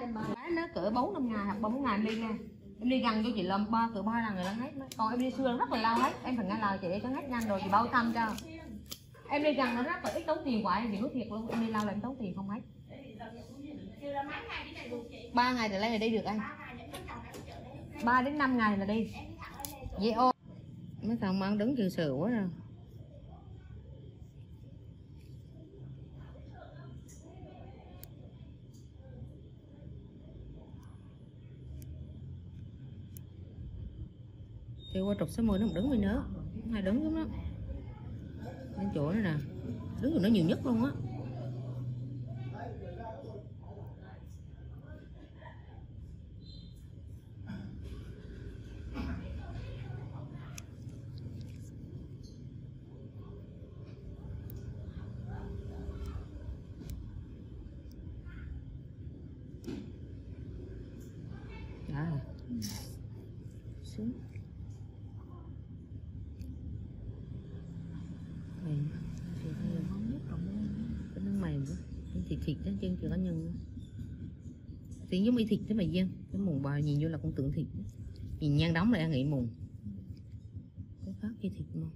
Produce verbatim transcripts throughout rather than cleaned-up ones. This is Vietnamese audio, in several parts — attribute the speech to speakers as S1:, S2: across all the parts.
S1: Bán nó cỡ bốn năm ngày hoặc bốn ngày em đi nha. Em đi gần cho chị làm ba cỡ ba lần rồi nó hết. Còn em đi xưa rất là lâu hết. Em phải nghe lời chị để cho hết nhanh rồi chị bao tâm cho. Em đi gần nó rất là ít tốn tiền của em, chị nói thiệt luôn. Em đi lâu là em tốn tiền không hết. Ba ngày từ đây là đi được anh. Ba đến năm ngày là đi. Vậy ô. Mấy thằng mang đứng chừ sự quá rồi. Đi qua trục số mười nó không đứng bên nữa. Hay đứng giống đó. Đến chỗ này nè. Đứng rồi nó nhiều nhất luôn á. Đã rồi. Xuống. Mềm. Thì hơi ngon nhất còn cái nó mềm quá. Cái thịt thịt đó chân chưa có nhân. Thì giống y thịt thế mà Duyên. Cái mùng bò nhìn vô là con tượng thịt. Nhìn nhang đóng lại ăn nghĩ mùng. Có khác cái thịt mà.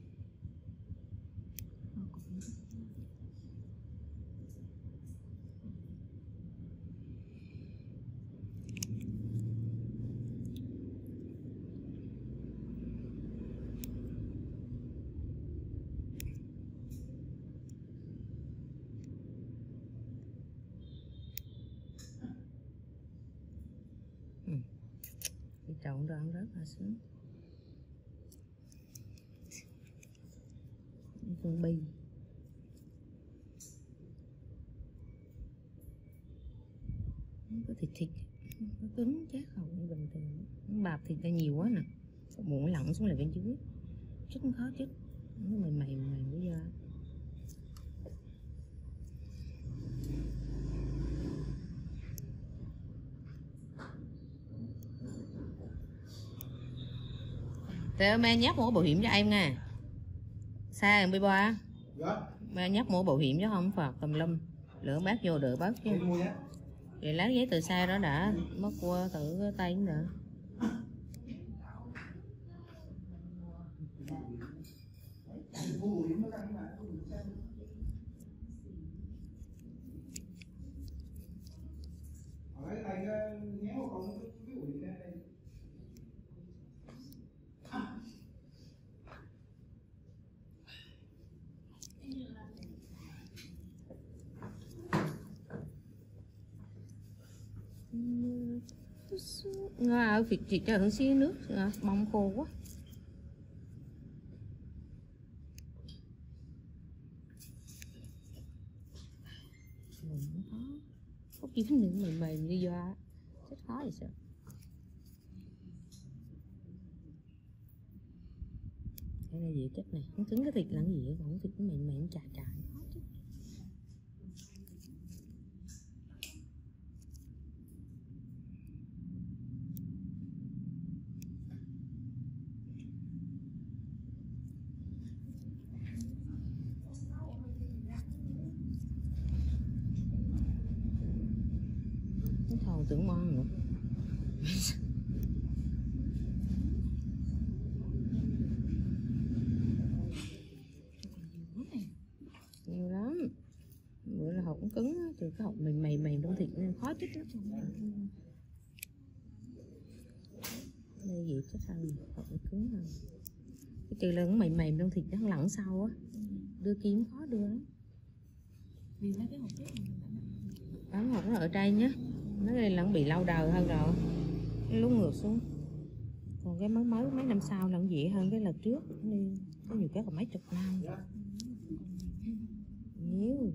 S1: Ừ. Cái trộn đó ăn rất là sướng. Con bi. Có thịt thịt. Nó cứng chắc không bình thường. Nó bạp thịt ra nhiều quá nè. Muỗng lặn xuống lại bên dưới. Chút khó chút. Nó mềm mềm mềm bây giờ. Thế mẹ nhắc mua bảo hiểm cho em nè. Xa rồi bê ba. Mẹ nhắc mua bảo hiểm chứ không phạt tùm lum. Lỡ bác vô đợi bác chứ. Vậy lấy giấy từ xa đó đã mất qua thử tay cũng được. Ở việc chị cho hưởng xí nước bông khô quá. Mình khó. Có kiếm những mềm mềm như da. Rất khó thì sao? Cái này dễ chất này. Không cứng cái thịt là cái gì, còn thịt nó mềm mềm chà chà. Khó chứ. Thầu tưởng ngon nữa. Nhiều lắm. Bữa là hột cũng cứng á, từ cái hột mềm mềm mềm trong thịt nên khó chết lắm. Đây gì chết hơn, hột cứng hơn. Cái trừ là cũng mềm mềm trong thịt nó lẫn sau á. Đưa kiếm khó đưa lắm.
S2: Vì mấy cái hột chết
S1: Bám hột nó ở đây nhá. Nó đây là bị lâu đời hơn rồi. Nó lúc ngược xuống. Còn cái mới mới mấy năm sau là dễ hơn cái lần trước. Nên có nhiều cái còn mấy chục năm. Nhiều.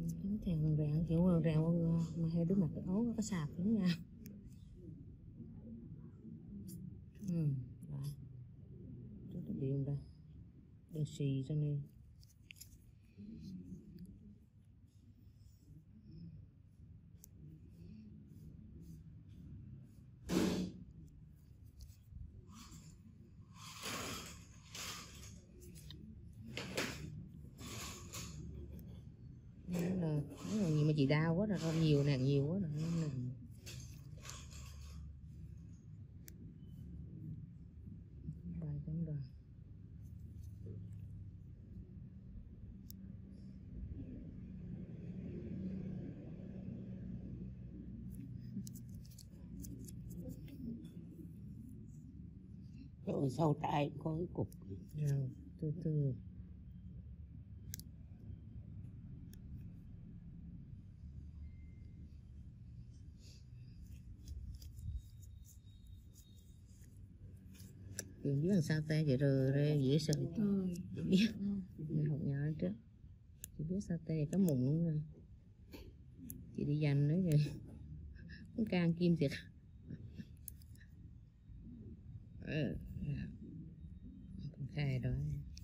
S1: Cái thèm ràng ràng kiểu ràng ràng mà hai đứa mặt cái ố có sạp nữa nha. Ừ, đó. Chút cái điện ra. Đừng xì cho nên. Đó là, đó là nhiều mà chị đau quá rồi, nhiều nè, nhiều quá rồi. Bài cũng rồi.
S3: Rồi sau tay có cái cục.
S1: Rồi, từ từ. Chuyện biết làm sao ta vậy rồi re dễ sợ.
S2: Trời.
S1: Chị biết. Mình học nhỏ trước. Chị biết sao ta cái mụn luôn rồi. Chị đi dành nữa rồi. Cũng can kim thiệt. Ừ. Khai đó.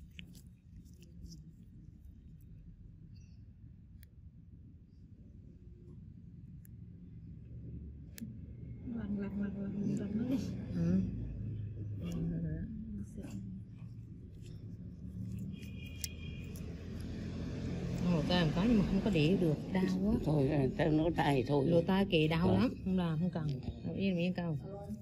S2: Lần lần lần lần lần nó đi.
S1: Ừ. Ngồi tay làm có nhưng mà không có để được, đau quá.
S3: Thôi tao nói tay thôi.
S1: Lùa tay kì đau lắm, không làm không cần. Đâu yên yên câu.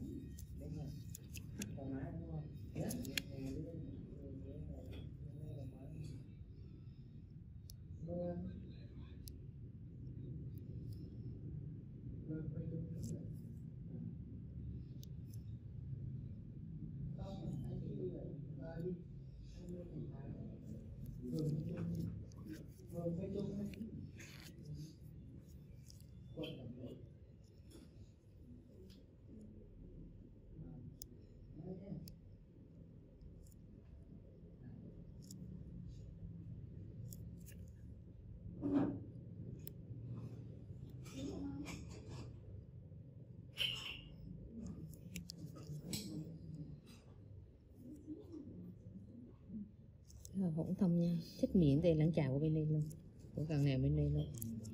S1: Hỗn thông nha, thích miệng thì lẫn chào của bên đây luôn, của cần nào bên đây luôn.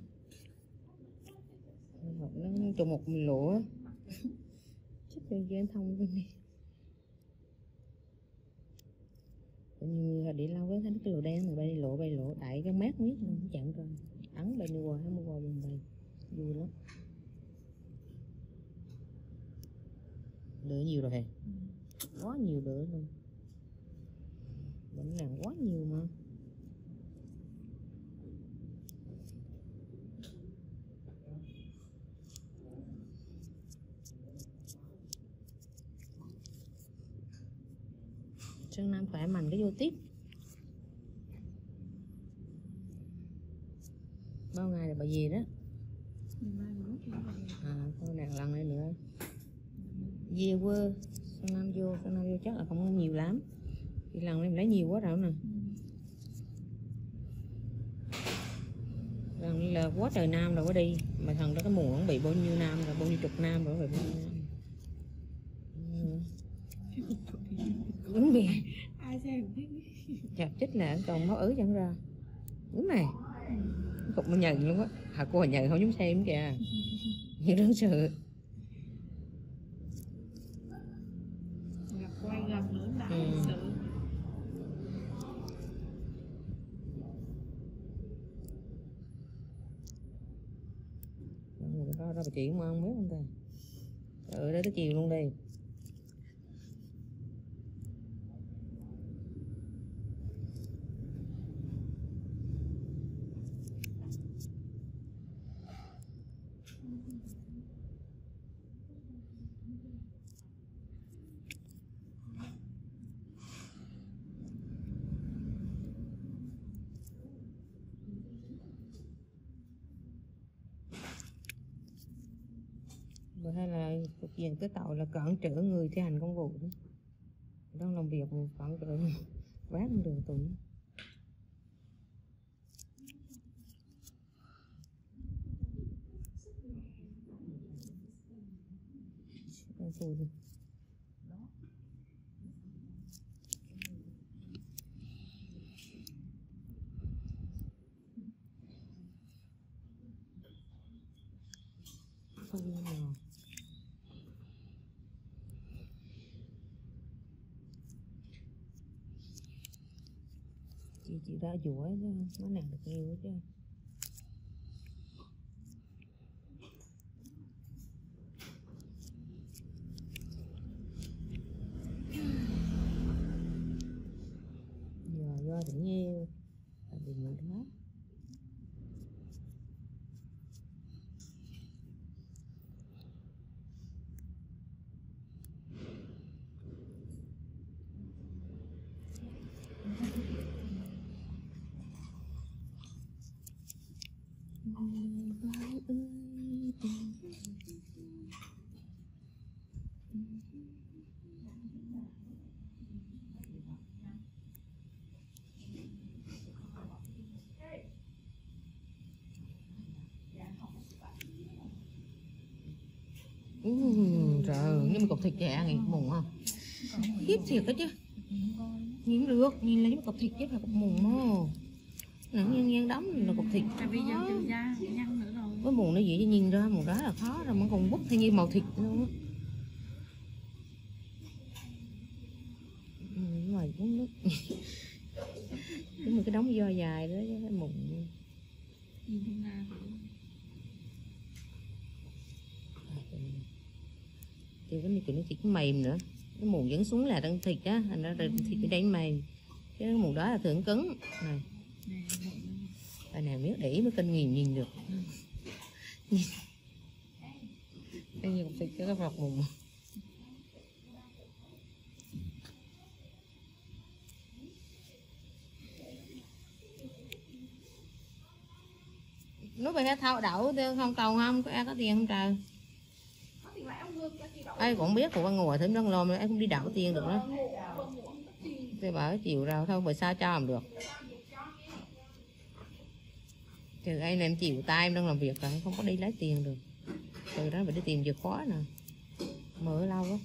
S1: Nó trùng một lỗ thích bên kia thông bên đây. Có nhiều người để lâu với thấy cái lỗ đen này bay lộ bay lộ đẩy cái mát miết không chặn rồi ấn bay đi qua hay mua qua bên bay vui lắm. Đỡ nhiều rồi hề, quá nhiều đỡ luôn. Bệnh làm quá nhiều mà. Sơn Nam khỏe mạnh cái vô tiếp. Bao ngày là bà gì đó. À, thôi nàng lần này nữa. Về quê, Sơn Nam vô, Sơn Nam vô chắc là không có nhiều lắm. Thì lần này mình lấy nhiều quá rồi nè. Lần này là quá trời nam rồi có đi. Mà thằng đó cái mùa nó bị bao nhiêu nam rồi, bao nhiêu chục nam rồi, bị bao nhiêu nam. Đúng vậy.
S2: Ai xem thích.
S1: Chạp chết là còn máu ứ chẳng ra. Đúng này. Cục nó nhận luôn á. Hả cô hồi nhận không dám xem kìa. Như đáng sợ.
S2: Gặp quay gần nữa đã
S1: Ừ.
S2: sự.
S1: Đó, đó bà chị cũng ăn biết không ta. Ừ đó tới chiều luôn đi. Rồi hay là thực hiện cái tội là cản trở người thi hành công vụ đó. Đang làm việc mà cản trở vác không được tụi nó. Đây, xùi đi. Xùi nào. Chị chị ra dũa chứ nó nặng được nhiều chứ. Giờ do được nhiều tại vì nhiều đó. Ừ, trời ơi, nhưng mà cục thịt chả nghe mùng không? Khiếp thiệt đó chứ. Nhìn được, nhìn là giống cục thịt chứ là cục mùng đó. Nó nhân nhân đóng là cục thịt.
S2: Tại bây giờ trừ da nhăn nữa rồi.
S1: Với mùng nó gì chứ nhìn ra mùng đó là khó rồi, mà còn bút theo như màu thịt luôn á. Ừ, ngoài uống nước. Đúng rồi, cái đống do dài đó chứ cái mùng.
S2: Nhìn không ra rồi.
S1: Thì cái này nó thịt mềm nữa, cái mùng vẫn xuống là đang thịt á, thành ra thịt cái đánh mềm, chứ cái mùng đó là thường cứng này. Bài nào biết để ý mới kinh nghiệm nhìn được. Đây nhiều thịt cho cái vọc mùng. Nó bị thao đậu không cầu không, có ai có tiền không trời? Ai cũng biết của con ngồi thêm đang lòm ai cũng đi đảo tiền được đó. Tôi bảo chịu ra thôi bởi sao cho làm được. Trừ ai em chịu tay em đang làm việc rồi không có đi lấy tiền được. Từ đó phải đi tìm chìa khóa nè. Mở lâu quá.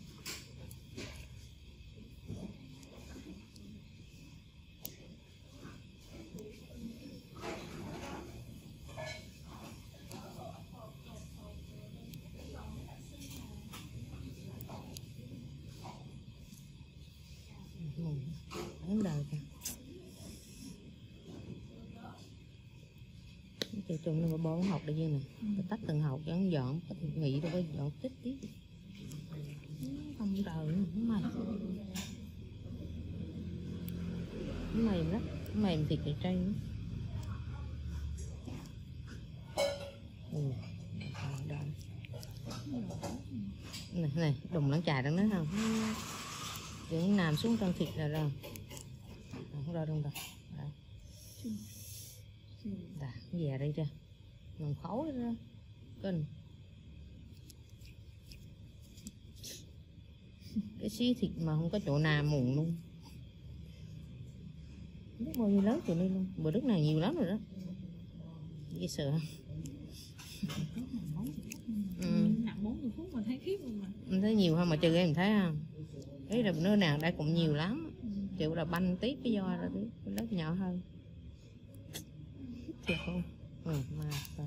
S1: Đáng đời kìa. Chị trùng nó bó học đây nè. Tôi tách từng học cho nó dọn, nghĩ đâu có dọn tích tí. Không đời nữa, nó mềm. Nó mềm lắm, nó mềm thịt cái chay nữa. Ừ. Này, này, đùng lăn chài đang nói không? Đừng nằm xuống trong thịt là rồi. Không ra đâu rồi. Đã, về đây chưa? Nằm khói ra. Kinh. Cái xí thịt mà không có chỗ nào mụn luôn. Biết bao nhiêu lớn tụi này luôn. Bữa đức này nhiều lắm rồi đó. Dễ sợ.
S2: Ừ. Nặng bốn mươi phút mà thấy khiếp luôn mà.
S1: Em thấy nhiều không mà trừ em thấy không? Đấy là nơi nào đây cũng nhiều lắm. Chịu là banh tiếp cái do ra tí, cái lớp nhỏ hơn. Thiệt không? Ừ, mà rồi.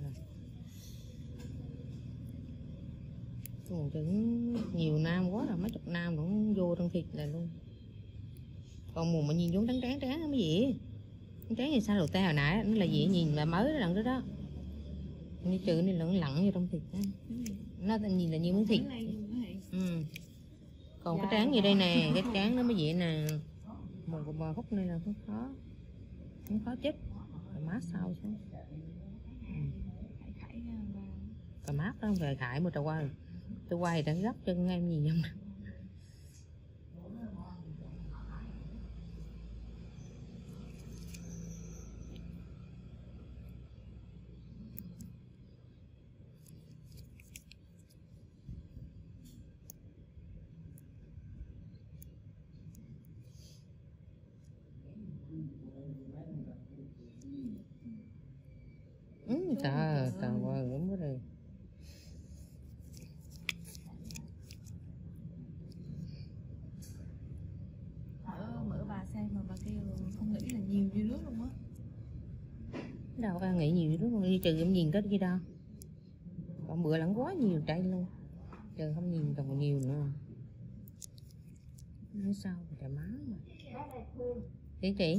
S1: Còn trứng nhiều nam quá rồi, mấy chục nam cũng vô trong thịt này luôn. Còn mùa mà nhìn giống trắng trắng trắng cái gì? Trắng như sao lột tay hồi nãy, nó là gì nhìn là mới lần đó đó. Như chữ này lẫn lặn vô trong thịt đó. Nó nhìn là như miếng thịt. Ừ. Còn cái tráng như đây nè, cái tráng nó mới vậy nè. Một cái bò hút này là không khó, không khó chết. Phải mát sau xuống. Phải mát đó, về khải mà trà qua. Tôi quay đã gấp chân em gì nhầm. Ừ, trời trời ơi, đúng rồi. đâu có nghĩ nhiều đúng không, đi trừ em nhìn cái kia đâu, còn bữa lẫn quá nhiều trái luôn, trừ không nhìn còn nhiều nữa. Nói sao trời má mà. Chị chị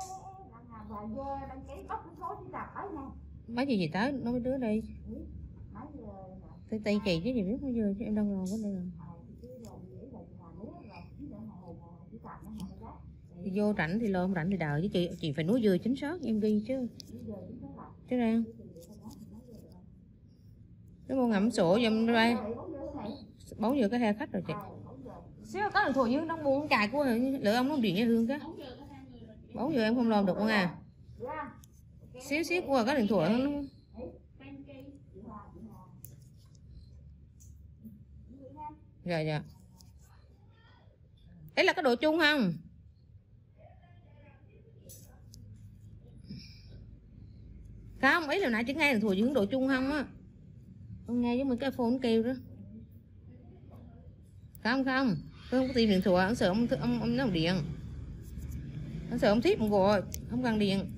S1: mấy gì gì tới nói đứa đi tay tay chị chứ gì biết bao giờ chứ em đâu rồi có đây rồi. Thì vô rảnh thì lo, không rảnh thì đợi chứ chị chị phải núi dừa chính xác em ghi chứ chứ ra cái mua ngậm sổ giùm ra bốn giờ cái xe khách rồi chị xíu có điện thoại dưới nó mua cài của lựa ông nó điện với Hương cái bốn giờ em không làm được không à, xíu xíu qua có điện thoại nó dạ dạ đấy là cái đồ chung không không ấy là nãy chỉ nghe điện thoại hướng đồ chung không á, con nghe với mình cái phone kêu đó không không tôi không có tìm điện thoại, ông sợ ông ông ông nó điện, ông sợ ông thiếp một gọi không cần điện,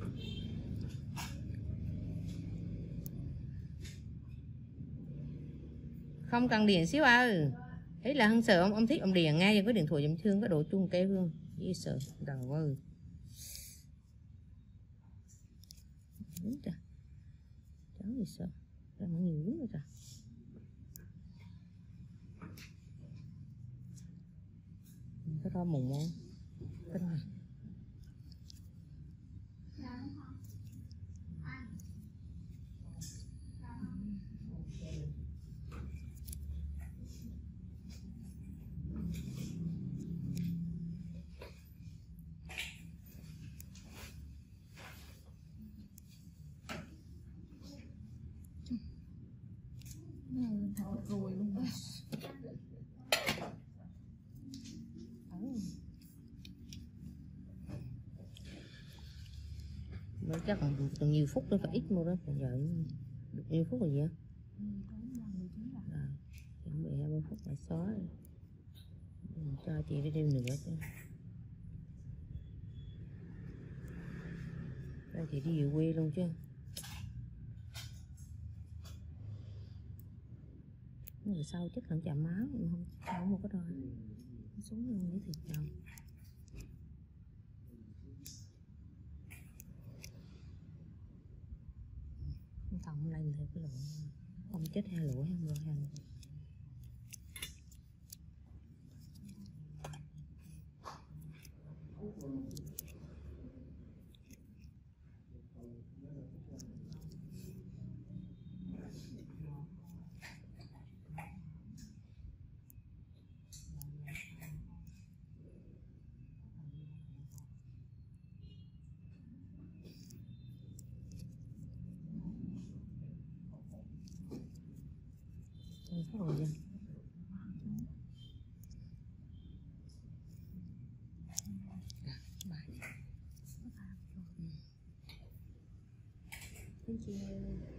S1: không cần điện xíu ơi, ấy là không sợ ông ông thích ông điện ngay cái điện thoại dùm thương cái đồ chung kêu luôn dễ sợ đầu ơi. Cháu gì sợ ra mọi nhiều lắm rồi trời. Cái đó mùng không cái này
S2: rồi luôn.
S1: nó chắc còn, còn nhiều phút nữa phải ít mua đó còn giờ được nhiêu phút rồi vậy à, chuẩn bị hai mươi phút lại xóa cho chị đi thêm nữa chứ cho chị đi về quê luôn chứ người sau chắc là chạm máu không không một cái đôi xuống luôn với thịt đâu không lên theo cái lỗ không chết hai lỗ không rồi hành rồi nha. Thank you.